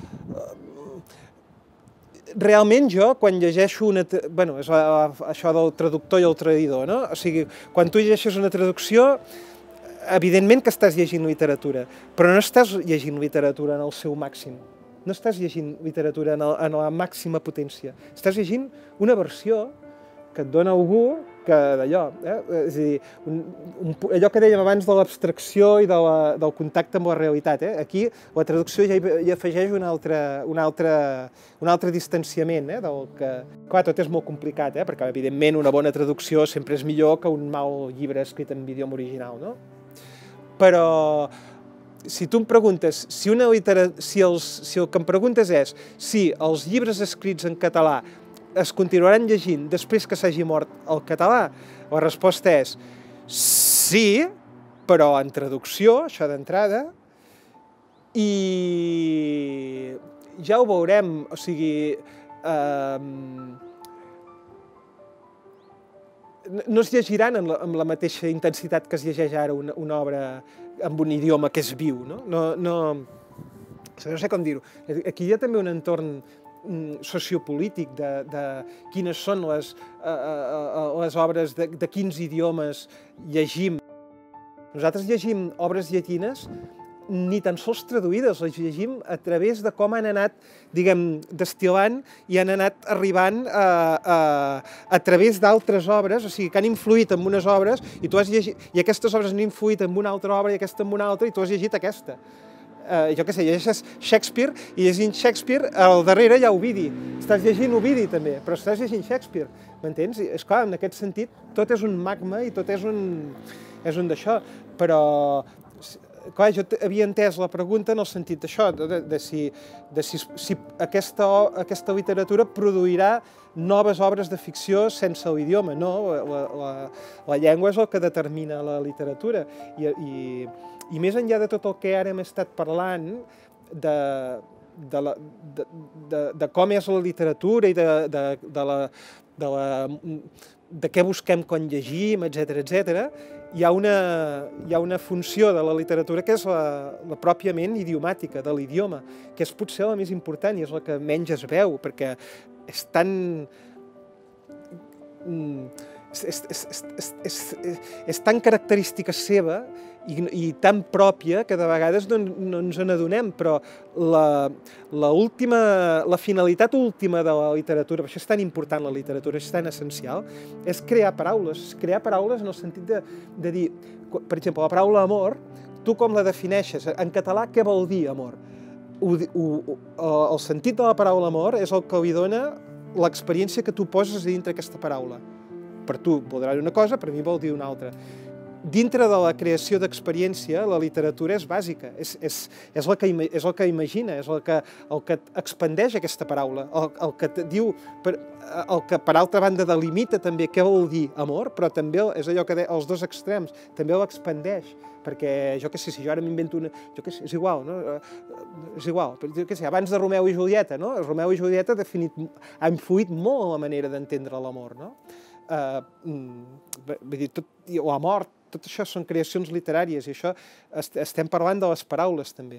realment jo, quan llegeixo una... Bueno, és la, això del traductor i el traïdor, no? O sigui, quan tu llegeixes una traducció, evidentment que estàs llegint literatura, però no estàs llegint literatura en el seu màxim. No estàs llegint literatura en, el, en la màxima potència. Estàs llegint una versió que et dona algú que d'allò, eh? És a dir, un, un, allò que dèiem abans de l'abstracció i de la, del contacte amb la realitat. Eh? Aquí la traducció ja hi, hi afegeix un altre, un altre, un altre distanciament. Eh? Del que... Clar, tot és molt complicat, eh? Perquè evidentment una bona traducció sempre és millor que un mal llibre escrit en idioma original, no? Però si tu em preguntes, si, una litera... si, els... si el que em preguntes és si els llibres escrits en català es continuaran llegint després que s'hagi mort el català, la resposta és sí, però en traducció, això d'entrada, i ja ho veurem, o sigui, eh, no es llegiran amb la, amb la mateixa intensitat que es llegeix ara una, una obra amb un idioma que és viu, no? No, no, no sé com dir-ho. Aquí hi ha també un entorn sociopolític de, de quines són les, uh, les obres, de, de quins idiomes llegim. Nosaltres llegim obres llatines ni tan sols traduïdes, les llegim a través de com han anat, diguem, destil·lant i han anat arribant a, a, a través d'altres obres, o sigui, que han influït en unes obres i tu has llegit, i aquestes obres han influït en una altra obra i aquesta en una altra i tu has llegit aquesta. Uh, jo què sé, llegeixes Shakespeare i llegint Shakespeare, al darrere hi ha Ovidi. Estàs llegint Ovidi també, però estàs llegint Shakespeare, m'entens? I, esclar, en aquest sentit, tot és un magma i tot és un, és un d'això, però clar, jo havia entès la pregunta en el sentit d'això, de, de si, de si, si aquesta, aquesta literatura produirà noves obres de ficció sense l'idioma. No, la, la, la llengua és el que determina la literatura. I, i, i més enllà de tot el que ara hem estat parlant, de, de, la, de, de, de com és la literatura i de, de, de, la, de, la, de què busquem quan llegim, etcètera, etcètera, hi ha una, hi ha una funció de la literatura que és la, la pròpiament idiomàtica, de l'idioma, que és potser la més important i és la que menys es veu, perquè és tan... És, és, és, és, és, és tan característica seva i, i tan pròpia que de vegades no, no ens n'adonem, però la, la, última, la finalitat última de la literatura, per això és tan important la literatura, és tan essencial, és crear paraules, crear paraules en el sentit de, de dir, per exemple, la paraula amor, tu com la defineixes? En català, què vol dir amor? Ho, ho, el sentit de la paraula amor és el que li dona l'experiència que tu poses dintre aquesta paraula. Per tu voldrà dir una cosa, per mi vol dir una altra. Dintre de la creació d'experiència, la literatura és bàsica, és, és, és, el que, és el que imagina, és el que, el que expandeix aquesta paraula, el, el que diu, per, el que per altra banda delimita també què vol dir amor, però també és allò que de, els dos extrems, també l'expandeix, perquè jo què sé, si jo ara m'invento una... Jo què sé, és igual, no? És igual, jo què sé, abans de Romeu i Julieta, no? Romeu i Julieta ha, definit, ha influït molt en la manera d'entendre l'amor, no? eh, vull dir, tot, o la mort, tot això són creacions literàries i això est estem parlant de les paraules també.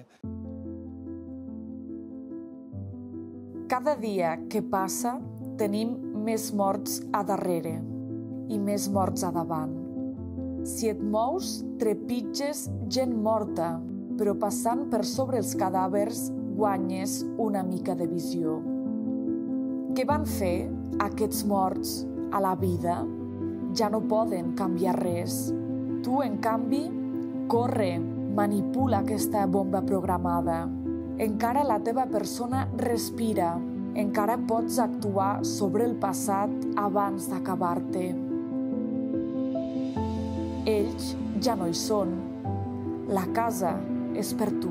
Cada dia que passa tenim més morts a darrere i més morts a davant. Si et mous, trepitges gent morta, però passant per sobre els cadàvers guanyes una mica de visió. Què van fer aquests morts a la vida? Ja no poden canviar res. Tu, en canvi, corre, manipula aquesta bomba programada. Encara la teva persona respira. Encara pots actuar sobre el passat abans d'acabar-te. Ells ja no hi són. La casa és per tu.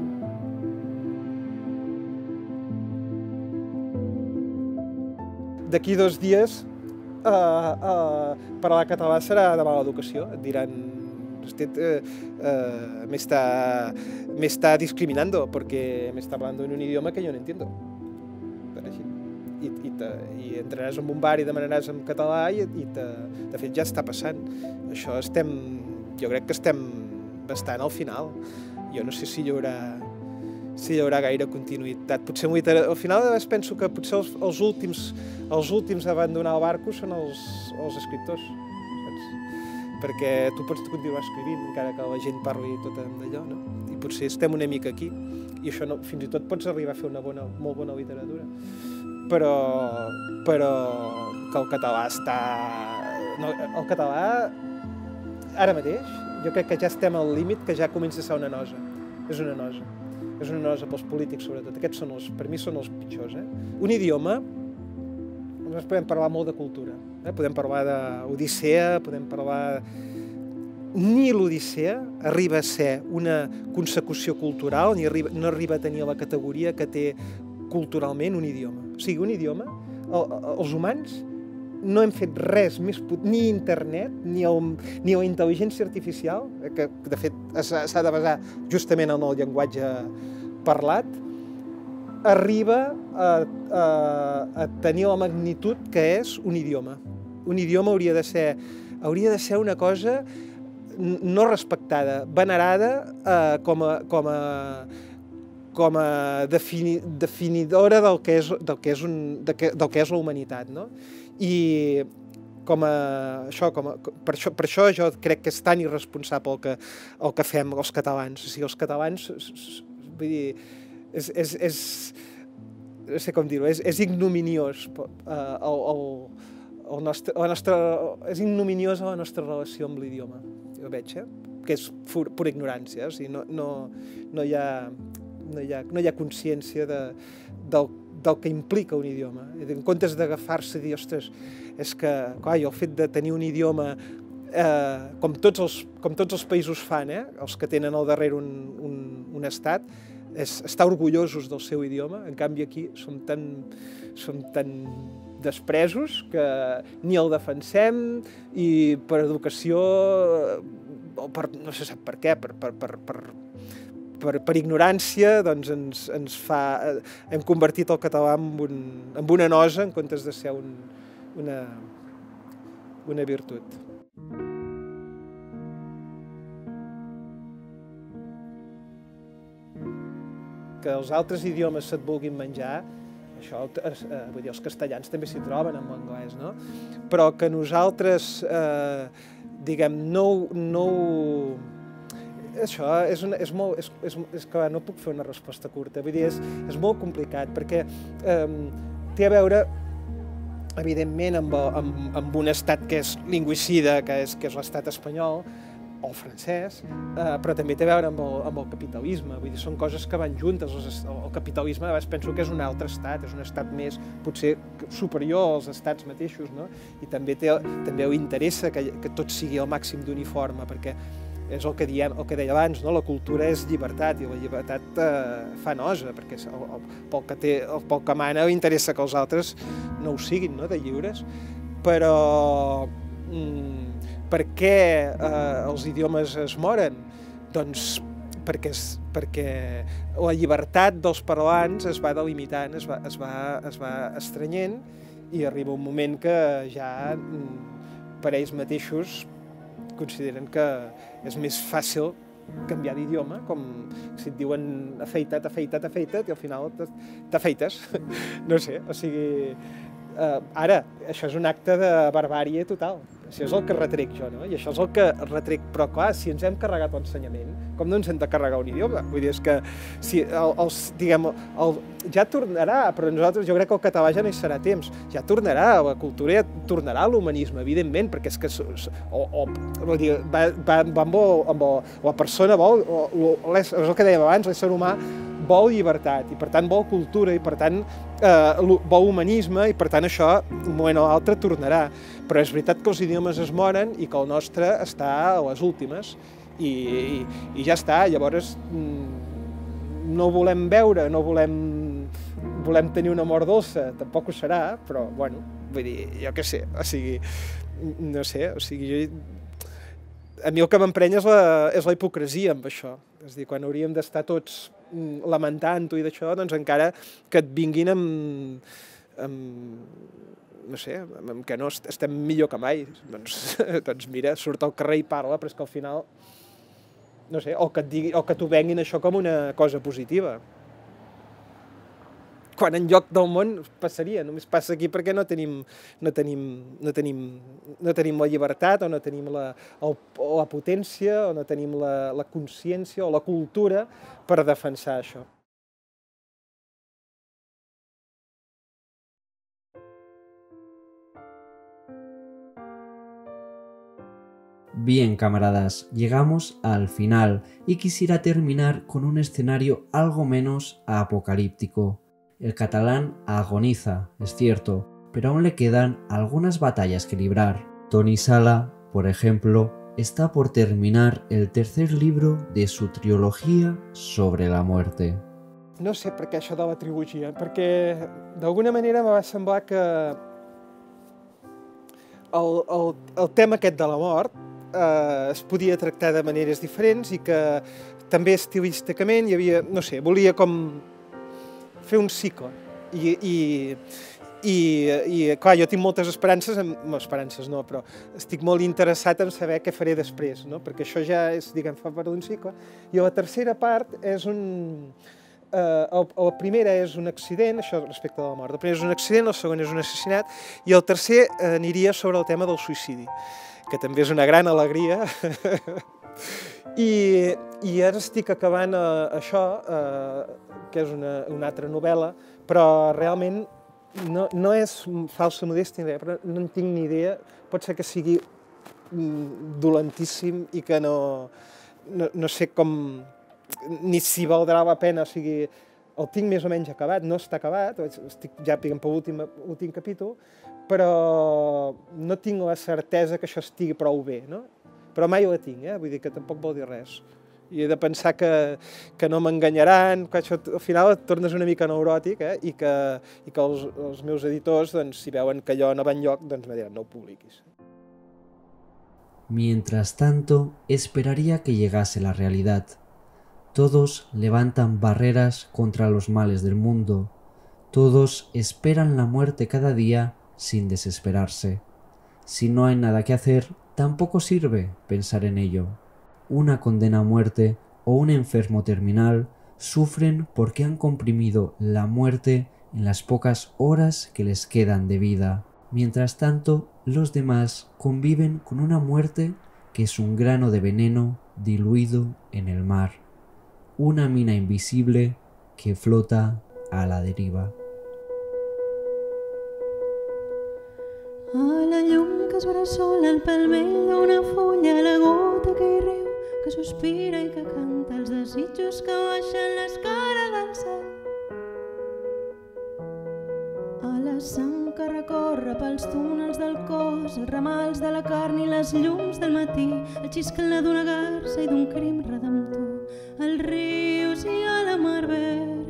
D'aquí dos dies, uh, uh, parlar català serà de mala educació. Et diran, usted uh, uh, me está, me está discriminando porque me está hablando en un idioma que yo no entiendo. I, i, te, i entraràs en un bar i demanaràs en català i, i te, de fet ja està passant. Això estem, jo crec que estem bastant al final. Jo no sé si hi haurà, si hi haurà gaire continuïtat. Potser al final penso que potser els, els, últims, els últims a abandonar el barco són els, els escriptors, saps? Perquè tu pots continuar escrivint encara que la gent parli tot d'allò, no? I potser estem una mica aquí i això no, fins i tot pots arribar a fer una bona, molt bona literatura. Però, però que el català està... No, el català, ara mateix, jo crec que ja estem al límit, que ja comença a ser una nosa. És una nosa. És una nosa pels polítics, sobretot. Aquests són els, per mi són els pitjors. Eh? Un idioma, nosaltres podem parlar molt de cultura. Eh? Podem parlar d'Odissea, podem parlar... Ni l'Odissea arriba a ser una consecució cultural, ni arriba, no arriba a tenir la categoria que té culturalment un idioma. O sigui, un idioma, el, els humans no hem fet res més potent, ni internet, ni, el, ni la intel·ligència artificial, que de fet s'ha de basar justament en el llenguatge parlat, arriba a, a, a tenir la magnitud que és un idioma. Un idioma hauria de ser, hauria de ser una cosa no respectada, venerada eh, com a, com a com a defini, definidora del que és, del que és, un, de que, del que és la humanitat, no? I com a, això, com a, per, això, per això jo crec que és tan irresponsable el que, el que fem els catalans. O sigui, els catalans, vull dir, és, és, és no sé com dir-ho, és, és ignominiós uh, el, el, el nostre, la nostra, és ignominiosa la nostra relació amb l'idioma, jo veig, eh? Que és pura, pura ignorància, o sigui, no, no, no hi ha... No hi ha, no hi ha consciència de, del, del que implica un idioma. En comptes d'agafar-se i dir, ostres, és que, clar, el fet de tenir un idioma, eh, com, tots els, com tots els països fan, eh, els que tenen al darrere un, un, un estat, és estar orgullosos del seu idioma. En canvi, aquí som tan, som tan despresos que ni el defensem i per educació, o per, no se sap per què, per, per, per, per Per, per ignorància, doncs ens, ens fa, hem convertit el català en, un, en una nosa en comptes de ser un, una, una virtut. Que els altres idiomes se't vulguin menjar, això, eh, vull dir, els castellans també s'hi troben amb l'anglès, no? Però que nosaltres, eh, diguem, no, no això és, una, és molt... És, és, és que no puc fer una resposta curta, vull dir, és, és molt complicat, perquè eh, té a veure, evidentment, amb, amb, amb un estat que és lingüicida, que és, que és l'estat espanyol, o el francès, eh, però també té a veure amb el, amb el capitalisme, vull dir, són coses que van juntes. El capitalisme, a vegades penso que és un altre estat, és un estat més, potser, superior als estats mateixos, no? I també, té, també li interessa que, que tot sigui al màxim d'uniforme, perquè és el que, diem, el que deia abans, no? La cultura és llibertat, i la llibertat eh, fa nosa, perquè el, el, pel, que té, el, pel que mana li interessa que els altres no ho siguin, no? De lliures. Però mm, per què eh, els idiomes es moren? Doncs perquè, perquè la llibertat dels parlants es va delimitant, es va, es va, es va estrenyent, i arriba un moment que ja per ells mateixos consideren que és més fàcil canviar d'idioma, com si et diuen afeita't, afeita't, afeita't, i al final t'afeites. No sé, o sigui... Uh, ara, això és un acte de barbàrie total. Això és el que retrec jo, no? I això és el que retrec. Però, clar, si ens hem carregat l'ensenyament, com no ens hem de carregar un idioma? Vull dir, és que, si el, els, diguem, el, ja tornarà, però nosaltres, jo crec que el català ja no hi serà temps, ja tornarà, la cultura ja tornarà a l'humanisme, evidentment, perquè és que, o, o, vol dir, va, va, va amb, el, amb el, la persona vol, o, o, és el que dèiem abans, l'ésser humà vol llibertat, i per tant vol cultura, i per tant eh, vol humanisme, i per tant això, un moment o l'altre, tornarà. Però és veritat que els idiomes es moren i que el nostre està a les últimes, i, i, i ja està. Llavors, no volem veure, no volem, volem tenir una mort dolça, tampoc ho serà, però, bueno, vull dir, jo què sé, o sigui, no sé, o sigui, jo... A mi el que m'emprenya és, la, és la hipocresia amb això. És a dir, quan hauríem d'estar tots lamentant-ho i d'això, doncs encara que et vinguin amb, amb no sé, amb que no estem millor que mai. Doncs, doncs mira, surt al carrer i parla, però és que al final, no sé, o que, et digui, o que t'ho venguin això com una cosa positiva. Quan en lloc del món passaria, només passa aquí perquè no tenim, no tenim, no tenim, no tenim la llibertat, o no tenim la, el, o la potència, o no tenim la, la consciència o la cultura per defensar això. Bien, camaradas, llegamos al final y quisiera terminar con un escenario algo menos apocalíptico. El catalán agoniza, es cierto, pero aún le quedan algunas batallas que librar. Toni Sala, por ejemplo, está por terminar el tercer libro de su trilogía sobre la muerte. No sé per què això de la trilogia, perquè d'alguna manera me va semblar que el, el, el tema aquest de la mort eh, es podia tractar de maneres diferents i que també estilísticament hi havia, no sé, volia com fer un cicle. I, i, i, i clar, jo tinc moltes esperances, en, no, esperances no, però estic molt interessat en saber què faré després, no? Perquè això ja és, diguem, fa part d'un cicle. I la tercera part és un... Eh, el, la primera és un accident, això respecte a la mort. El primer és un accident, el segon és un assassinat, i el tercer eh, aniria sobre el tema del suïcidi, que també és una gran alegria. I, i ara estic acabant eh, això, eh, que és una, una altra novel·la, però realment no, no és falsa modèstia, però no en tinc ni idea. Pot ser que sigui dolentíssim i que no, no, no sé com, ni si valdrà la pena, o sigui, el tinc més o menys acabat, no està acabat, estic ja per l'últim capítol, però no tinc la certesa que això estigui prou bé, no? Però mai la tinc, eh? Vull dir que tampoc vol dir res. I he de pensar que, que no m'enganyaran, que això, al final et tornes una mica neuròtic, eh? I que, i que els, els meus editors, doncs, si veuen que allò no va enlloc, doncs me diran, no ho publiquis. Mientras tanto, esperaría que llegase la realidad. Todos levantan barreras contra los males del mundo. Todos esperan la muerte cada día sin desesperarse. Si no hay nada que hacer, tampoco sirve pensar en ello. Una condena a muerte o un enfermo terminal sufren porque han comprimido la muerte en las pocas horas que les quedan de vida. Mientras tanto, los demás conviven con una muerte que es un grano de veneno diluido en el mar. Una mina invisible que flota a la deriva. A la llum que es bressola al palmell d'una fulla, la gota que hi riu, que sospira i que canta els desitjos que baixen l'escala del cel. A la sang que recorre pels túnels del cos, els ramals de la carn i les llums del matí, el xisclar d'una garça i d'un crim redemptor, als rius i a la mar verda.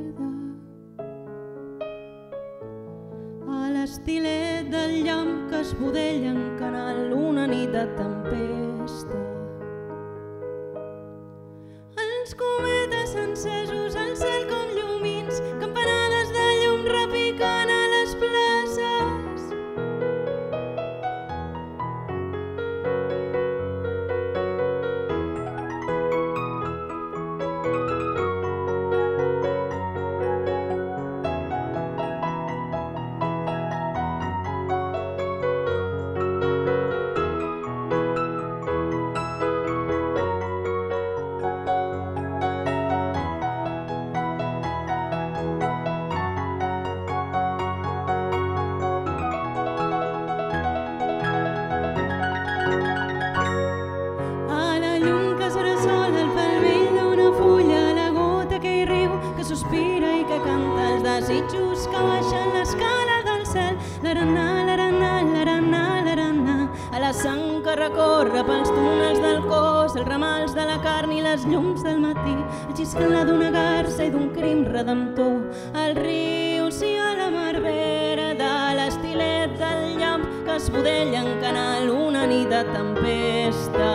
A l'estilet del llamp que es budella en canal una nit de tempesta. Els cometes encesos al cel com llumins, campanades de llum repicant a les places. desitjos que baixen l'escala del cel. L'aranà, l'aranà, l'aranà, l'aranà, a la sang que recorre pels túnels del cos, els ramals de la carn i les llums del matí, el xisclar d'una garça i d'un crim redemptor, el riu, sí, a la mar verda, l'estilet del llamp que es budella en canal una nit de tempesta.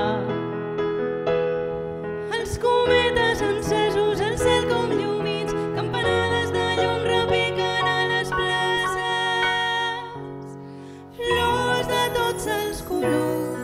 Els cometes encesos, el cel com llumins, campanades de llum repiquen a les places, flors de tots els colors.